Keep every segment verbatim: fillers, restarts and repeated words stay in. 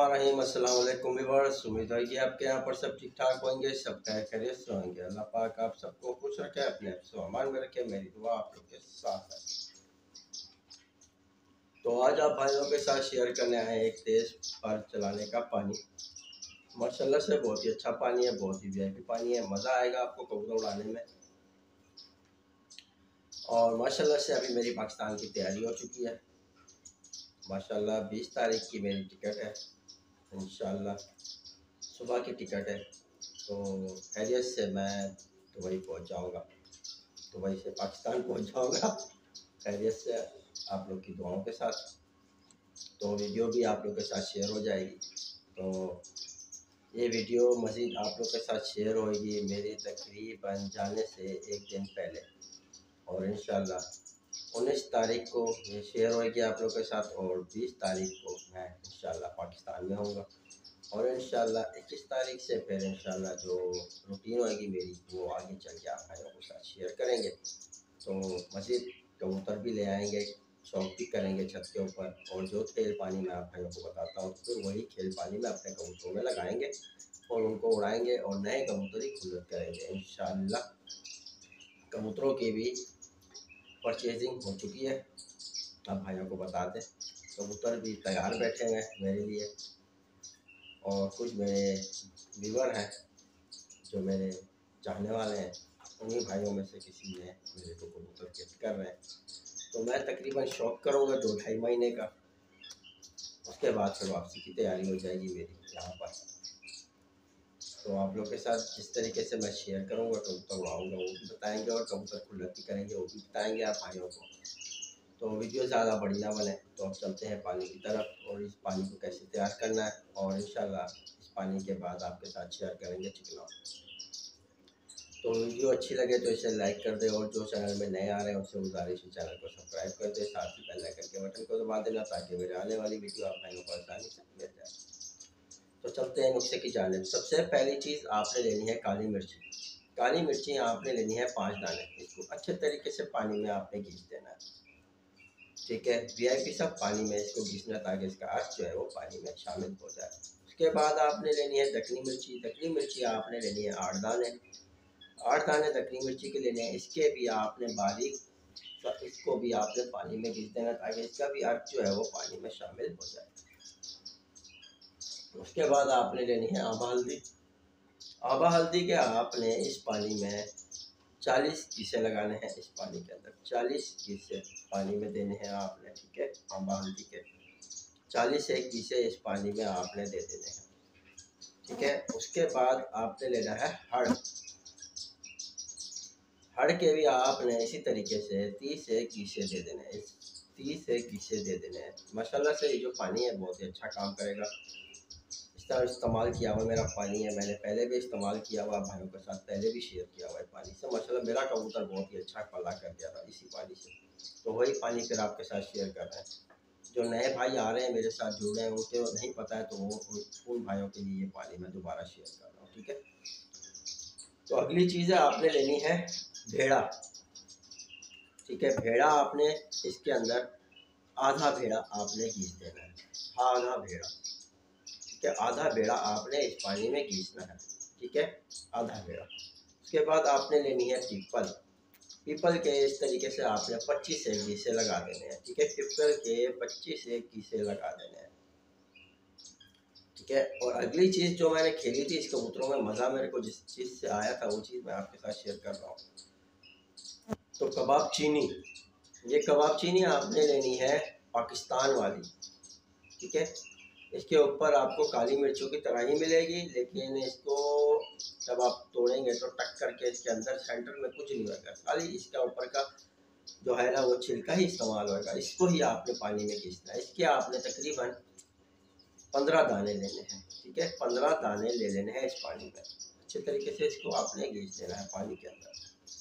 बिस्मिल्लाहिर्रहमानिर्रहीम। अस्सलाम वालेकुम व्यूअर्स, उम्मीद है कि आपके यहाँ पर सब ठीक ठाक होंगे, सब खैरियत से होंगे। अल्लाह पाक आप सबको खुश रखे, अपने अमान में रखे, मेरी दुआ आप लोग के साथ है। तो आज आप भाइयों के साथ शेयर करने आए एक तेज़ पर चलाने का पानी। माशाल्लाह से बहुत ही अच्छा पानी है, बहुत ही वीआईपी पानी है, मज़ा आएगा आपको कबूतर उड़ाने में। और माशाल्लाह से अभी मेरी पाकिस्तान की तैयारी हो चुकी है। माशाल्लाह बीस तारीख की मेरी टिकट है, इंशाल्लाह सुबह की टिकट है। तो खैरियत से मैं दुबई पहुंच जाऊंगा, दुबई से पाकिस्तान पहुंच जाऊंगा खैरियत से, आप लोग की दुआओं के साथ। तो वीडियो भी आप लोग के साथ शेयर हो जाएगी। तो ये वीडियो मज़ीद आप लोग के साथ शेयर होगी मेरी तकरीबन जाने से एक दिन पहले, और इंशाल्लाह उन्नीस तारीख को ये शेयर होगी आप लोग के साथ, और बीस तारीख को मैं इंशाल्लाह पाकिस्तान में होऊंगा। और इंशाल्लाह इक्कीस तारीख से फिर इंशाल्लाह जो रूटीन होगी मेरी वो आगे चल के आप भाइयों के साथ शेयर करेंगे। तो मज़ीद कबूतर भी ले आएंगे, शौक भी करेंगे छत के ऊपर, और जो खेल पानी मैं आप भाइयों को बताता हूँ फिर वही खेल पानी में अपने कबूतरों में लगाएंगे और उनको उड़ाएंगे और नए कबूतर ही खुलत करेंगे इंशाल्लाह। कबूतरों की भी परचेजिंग हो चुकी है, आप भाइयों को बता दें। कबूतर भी तैयार बैठे हुए हैं मेरे लिए, और कुछ मेरे व्यूअर हैं जो मेरे चाहने वाले हैं, उन्हीं भाइयों में से किसी ने मेरे को कबूतर गिफ्ट कर रहे हैं। तो मैं तकरीबन शौक करूँगा दो ढाई महीने का, उसके बाद फिर वापसी की तैयारी हो जाएगी मेरी यहाँ पर। तो आप लोग के साथ जिस तरीके से मैं शेयर करूँगा कबूतर उड़ाऊँगा वो भी बताएंगे, और कबूतर खुलत भी करेंगे वो भी बताएंगे आप भाइयों को। तो वीडियो ज़्यादा बड़ी ना बने, तो अब चलते हैं पानी की तरफ, और इस पानी को कैसे तैयार करना है, और इंशाल्लाह इस पानी के बाद आपके साथ शेयर करेंगे चिकना। तो वीडियो अच्छी लगे तो इसे लाइक कर दे, और जो चैनल में नए आ रहे हैं उससे गुजारिश है चैनल को सब्सक्राइब कर दे, साथ ही बेल आइकन के बटन को दबा देना ताकि मेरे आने वाली वीडियो आप भाइयों को आसानी से मिल जाए। तो चलते हैं नुस्खे की जानिब। सबसे पहली चीज़ आपने लेनी है काली मिर्ची। काली मिर्ची आपने लेनी है पाँच दाने, इसको अच्छे तरीके से पानी में आपने घिस देना है, ठीक है। वीआईपी सब पानी में इसको घिसना ताकि इसका अर्क जो है वो पानी में शामिल हो जाए। उसके बाद आपने लेनी है दखनी मिर्ची। दखनी मिर्ची आपने लेनी है आठ दाने, आठ दाने दखनी मिर्ची के लेने हैं। इसके भी आपने बारीक, तो इसको भी आपने पानी में घिस देना ताकि इसका भी अर्क जो है वो पानी में शामिल हो जाए। उसके बाद आपने लेनी है आबा हल्दी। आबा हल्दी के आपने इस पानी में चालीस गीसे लगाने हैं, इस पानी के अंदर चालीस गीसे पानी में देने हैं आपने, ठीक है। आबा हल्दी के चालीस एक गीसे इस पानी में आपने दे देने हैं, ठीक है। उसके बाद आपने लेना है हड़। हड़ के भी आपने इसी तरीके से तीस एक गीसे दे देने हैं, तीस एक गीसे दे देने हैं। माशाल्लाह से ये जो पानी है बहुत ही अच्छा काम करेगा। इस तरह इस्तेमाल किया हुआ मेरा पानी है, मैंने पहले भी इस्तेमाल किया हुआ, भाइयों के साथ पहले भी शेयर किया हुआ है पानी से। माशाल्लाह मेरा कबूतर बहुत ही अच्छा पला कर गया था इसी पानी से, तो वही पानी फिर आपके साथ शेयर कर रहे हैं। जो नए भाई आ रहे हैं मेरे साथ जुड़ रहे हैं उनके नहीं पता है, तो वो उन भाइयों के लिए ये पानी मैं दोबारा शेयर कर रहा हूँ, ठीक है। तो अगली चीज़ है आपने लेनी है भेड़ा, ठीक है। भेड़ा आपने इसके अंदर आधा भेड़ा आपने घीस देना है, आधा भेड़ा, ठीक है। आधा भेड़ा आपने इस पानी में घीसना है, ठीक है, आधा भेड़ा। उसके बाद आपने लेनी है पीपल। पीपल के इस तरीके से आपने पच्चीस एक गीसे लगा देने हैं, ठीक है। पीपल के पच्चीस एक गीसे लगा देने हैं, ठीक है। और अगली चीज़ जो मैंने खेली थी इस कबूतरों में, मज़ा मेरे को जिस चीज़ से आया था वो चीज़ मैं आपके साथ शेयर कर रहा हूँ। तो कबाब चीनी, ये कबाब चीनी आपने लेनी है पाकिस्तान वाली, ठीक है। इसके ऊपर आपको काली मिर्चों की तरह ही मिलेगी, लेकिन इसको जब आप तोड़ेंगे तो टक करके इसके अंदर सेंटर में कुछ नहीं होगा, खाली इसका ऊपर का जो है ना वो छिलका ही इस्तेमाल होगा। इसको ही आपने पानी में घिसना है। इसके आपने तकरीबन पंद्रह दाने लेने हैं, ठीक है। पंद्रह दाने ले लेने हैं इस पानी में, अच्छे तरीके से इसको आपने घिस देना है पानी के अंदर।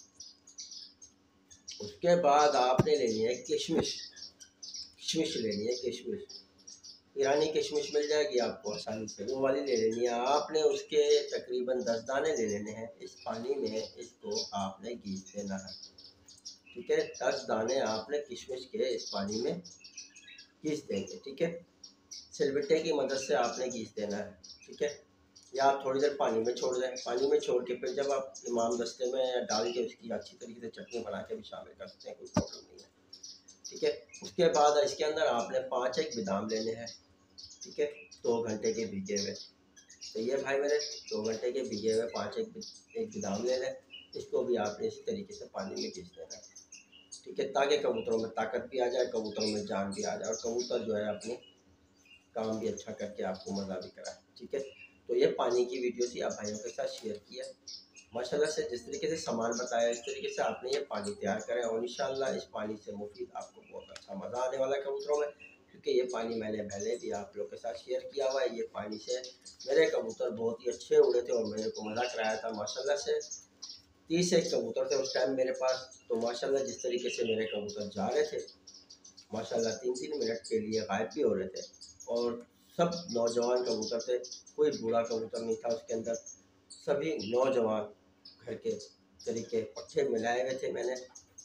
उसके बाद आपने लेनी है किशमिश। किशमिश लेनी है, किशमिश ईरानी किशमिश मिल जाएगी आपको आसानी से, वो वाली ले लेनी है आपने। उसके तकरीबन दस दाने ले लेने हैं इस पानी में, इसको आपने घिस देना है, ठीक है। दस दाने आपने किशमिश के इस पानी में घिस देंगे, ठीक है। सिलबट्टे की मदद से आपने घीस देना है, ठीक है। या आप थोड़ी देर पानी में छोड़ दें, पानी में छोड़ के फिर जब आप इमाम दस्ते में डाल के उसकी अच्छी तरीके से चटनी बना के भी शामिल कर सकते हैं, कोई प्रॉब्लम नहीं है, ठीक है। उसके बाद इसके अंदर आपने पाँच एक बादाम लेने हैं, ठीक है, दो घंटे के भीगे हुए। तो ये भाई मेरे दो घंटे के भीगे हुए पाँच एक एक बादाम ले लें, इसको भी आपने इसी तरीके से पानी में घिस देना है, ठीक है, ताकि कबूतरों में ताकत भी आ जाए, कबूतरों में जान भी आ जाए और कबूतर जो है अपनी काम भी अच्छा करके आपको मज़ा भी कराए, ठीक है। तो ये पानी की वीडियो थी, आप भाइयों के साथ शेयर किया। माशाल्लाह से जिस तरीके से सामान बताया इस तरीके से आपने ये पानी तैयार करें और इंशाल्लाह इस पानी से मुफीद आपको बहुत अच्छा मज़ा आने वाला है कबूतरों में, क्योंकि ये पानी मैंने पहले भी आप लोग के साथ शेयर किया हुआ है। ये पानी से मेरे कबूतर बहुत ही अच्छे उड़े थे और मेरे को मज़ा कराया था। माशाल्लाह से तीस एक कबूतर थे उस टाइम मेरे पास, तो माशाल्लाह जिस तरीके से मेरे कबूतर जा रहे थे, माशाल्लाह तीन तीन मिनट के लिए गायब भी हो रहे थे और सब नौजवान कबूतर थे, कोई बूढ़ा कबूतर नहीं था उसके अंदर, सभी नौजवान घर के तरीके पट्ठे मिलाए हुए थे मैंने,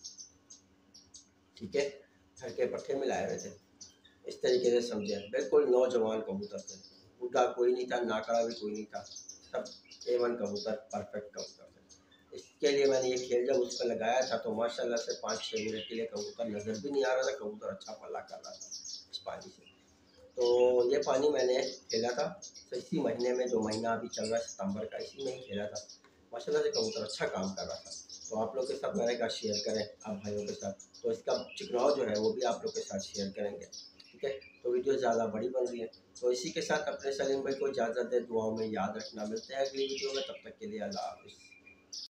ठीक है, घर के पट्ठे मिलाए हुए थे इस तरीके से समझे, बिल्कुल नौजवान कबूतर थे, बूढ़ा कोई नहीं था, नाकड़ा भी कोई नहीं था, सब एवन कबूतर, परफेक्ट कबूतर थे। इसके लिए मैंने ये खेल जब उस पर लगाया था तो माशाल्लाह से पाँच छः मिनट के लिए कबूतर नज़र भी नहीं आ रहा था, कबूतर अच्छा पल्ला कर रहा था इस पानी से। तो ये पानी मैंने खेला था, तो इसी महीने में जो महीना अभी चल रहा है सितंबर का, इसी में ही खेला था। माशाल्लाह से कबूतर अच्छा काम कर रहा था। तो आप लोग के साथ मैंने कहा शेयर करें आप भाइयों के साथ, तो इसका चिकनाव जो है वो भी आप लोग के साथ शेयर करेंगे, ठीक है। तो वीडियो ज़्यादा बड़ी बन रही है, तो इसी के साथ अपने सलीम भाई को इजाज़त दे, दुआओं में याद रखना। मिलते हैं अगली वीडियो में, तब तक के लिए अल्लाह हाफ़िज़।